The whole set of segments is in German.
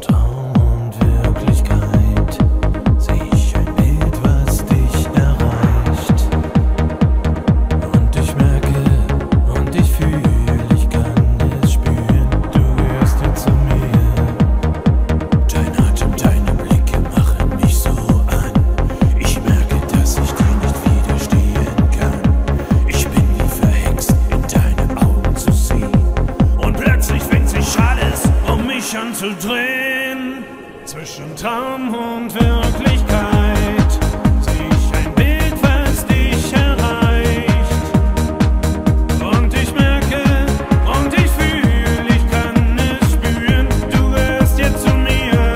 Traum und Wirklichkeit sehe ich ein Bild, was dich erreicht. Und ich merke und ich fühle, ich kann es spüren, du gehörst jetzt zu mir. Dein Atem, deine Blicke machen mich so an. Ich merke, dass ich dir nicht widerstehen kann. Ich bin wie verhext, in deine Augen zu sehen. Und plötzlich fängt sich alles um mich an zu drehen. Zwischen Traum und Wirklichkeit sehe ich ein Bild, was dich erreicht. Und ich merke und ich fühle, ich kann es spüren, du gehörst jetzt zu mir.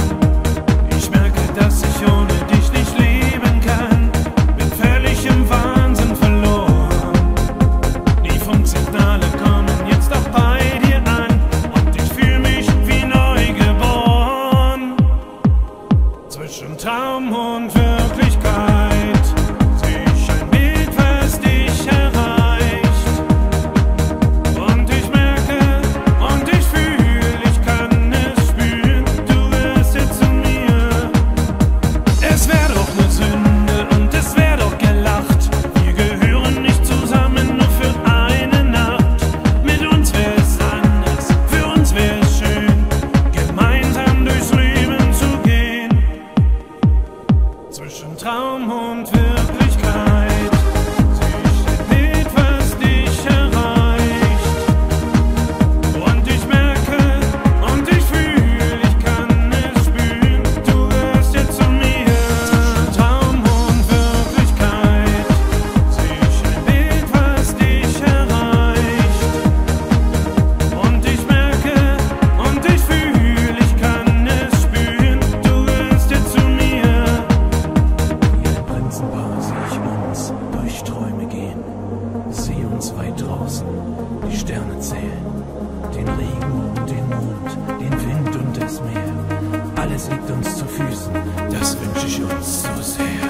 Ich merke, dass ich ohne dich nicht leben kann, bin völlig im Wahnsinn verloren. Die Funksignale kommen jetzt auch bei dir an und ich fühle mich wie neu geboren. Zwischen Traum und Wirklichkeit sehe ich ein Bild, was dich erreicht. Und ich merke und ich fühle, ich kann es spüren, du gehörst jetzt zu mir. Es wär doch ne Sünde und es wär doch gelacht. Wir gehören nicht zusammen, nur für eine Nacht. Mit uns wär es anders, für uns wär es schön, gemeinsam durchs Leben zu gehen. Zwischen Traum und Wirklichkeit sehe ich ein Bild, was dich erreicht. Und ich merke und ich fühle, ich kann es spüren, du gehörst jetzt zu mir. Zwischen Traum und Wirklichkeit sehe ich ein Bild, was dich erreicht. Und ich merke und ich fühle, ich kann es spüren, du gehörst jetzt zu mir. Wie ein Prinzenpaar sehe ich uns durch Träume gehen. Sehe uns weit draußen, die Sterne zählen, den Regen und den Mond, den Wind und das Meer. Alles liegt uns zu Füßen, das wünsche ich uns so sehr.